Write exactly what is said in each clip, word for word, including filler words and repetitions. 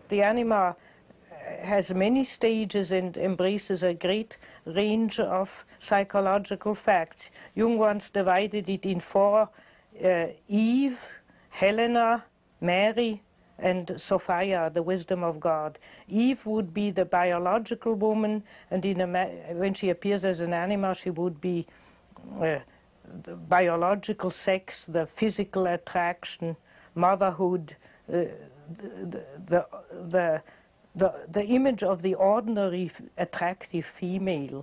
the anima has many stages and embraces a great range of psychological facts. Jung once divided it in four: uh, Eve, Helena, Mary, and Sophia, the wisdom of God. Eve would be the biological woman, and in a ma when she appears as an anima, she would be uh, the biological sex, the physical attraction, motherhood, uh, the, the, the, the, the image of the ordinary attractive female.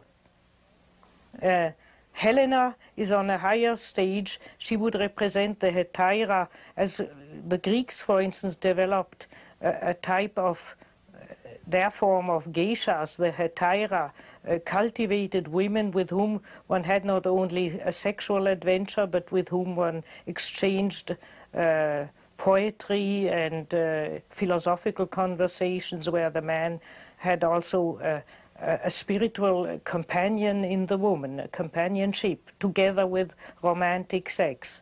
Uh, Helena is on a higher stage. She would represent the hetaira, as the Greeks, for instance, developed a, a type of, uh, their form of geishas, the hetaira, uh, cultivated women with whom one had not only a sexual adventure, but with whom one exchanged uh, poetry and uh, philosophical conversations, where the man had also uh, a spiritual companion in the woman, a companionship, together with romantic sex.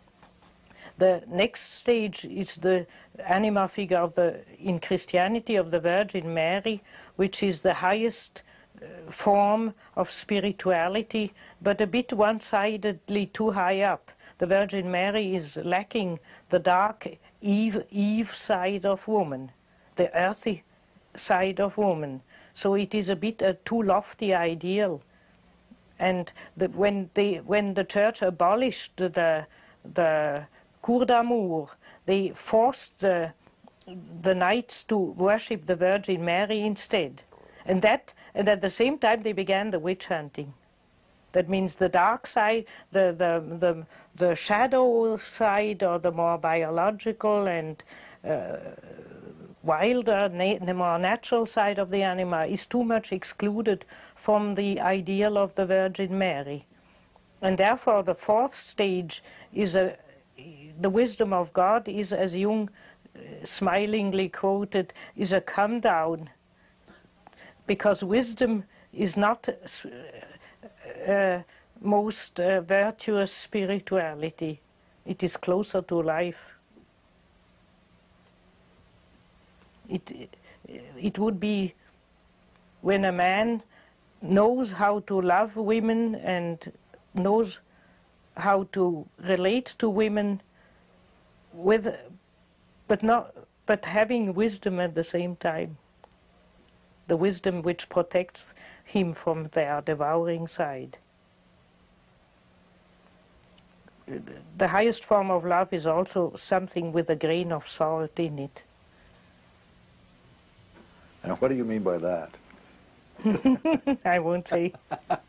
The next stage is the anima figure of the, in Christianity, of the Virgin Mary, which is the highest uh, form of spirituality, but a bit one-sidedly too high up. The Virgin Mary is lacking the dark Eve, Eve side of woman, the earthy side of woman. So it is a bit a too lofty ideal. And the, when, they, when the church abolished the, the Cour d'Amour, they forced the, the knights to worship the Virgin Mary instead. And, that, and at the same time they began the witch hunting. That means the dark side, the, the, the, the shadow side, or the more biological and uh, wilder, the more natural side of the anima is too much excluded from the ideal of the Virgin Mary. And therefore the fourth stage is a, the wisdom of God is, as Jung uh, smilingly quoted, is a come down, because wisdom is not uh, uh, most uh, virtuous spirituality. It is closer to life. It, it would be when a man knows how to love women and knows how to relate to women, with, but, not, but having wisdom at the same time, the wisdom which protects him from their devouring side. The highest form of love is also something with a grain of salt in it. And what do you mean by that? I won't say.